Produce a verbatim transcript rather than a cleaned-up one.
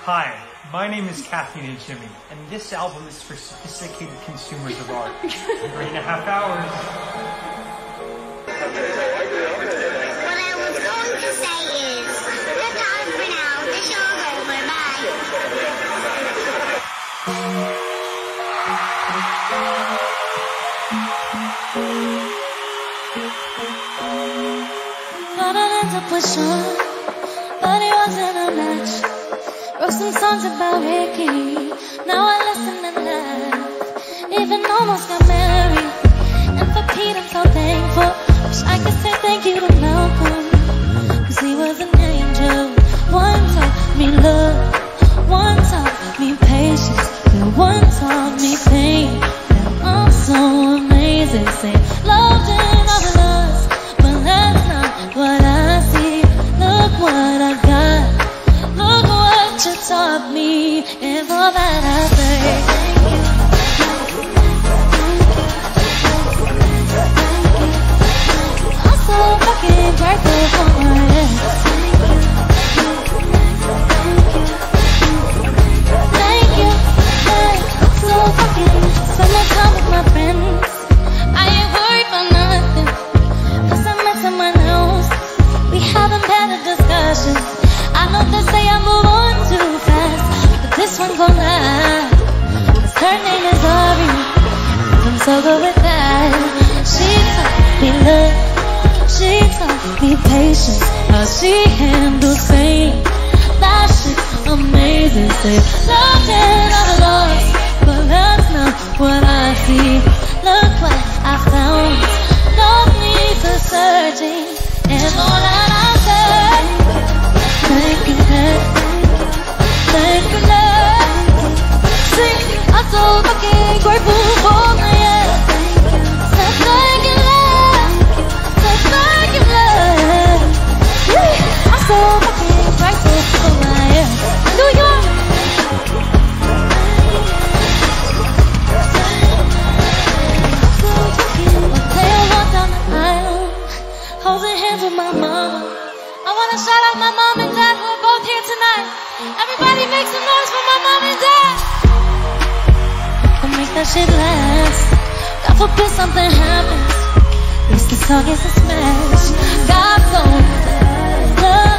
Hi, my name is Kathy and Jimmy, and this album is for sophisticated consumers of art. Three and a half hours. What I was going to say is, that's all for now. The show's over. Bye. Thought I'd end up with Sean, but he wasn't a match. Wrote some songs about Ricky, now I listen and laugh. Even almost got married, and for Pete I'm so thankful. Wish I could say thank you to Malcolm, cause he was an angel. One taught me love, one taught me patience, and one taught me pain. And I'm so amazing, say loved and all the loves, but that's not what I see. Look what I got, look what you taught me, and for that I say thank you. I'm so fucking grateful for my ex. Thank you, hey, I'm so fucking spend more time with my friends. I ain't worried for nothing, plus I met someone else. We haven't had a discussion. I know they say I move on too fast, but this one gon' last, cause her name is Ari, and I'm so good with that. She taught me love, she taught me patience, how she handles pain. That shit's amazing, say love and all the lost, but that's not what I see. Look what I found, don't need the searching, and all that I said. Thank you, thank you, love. See, I'm so fucking grateful for my ex. So thank you, love. So thank you, love. Yeah, I'm so fucking grateful for my ex. New York. One day I walk down the aisle, holding hands with my mama. I wanna shout out my mom and dad who are both here tonight. Everybody make some noise for my mom and dad. I'll make that shit last. God forbid something happens, at least the song is a smash. God's own love.